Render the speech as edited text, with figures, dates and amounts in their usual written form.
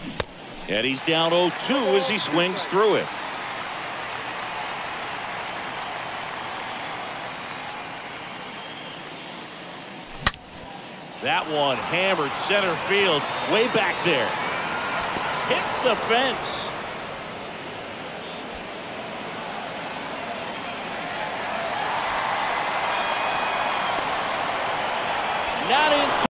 And he's down 0-2 as he swings through it. That one hammered center field way back there. Hits the fence.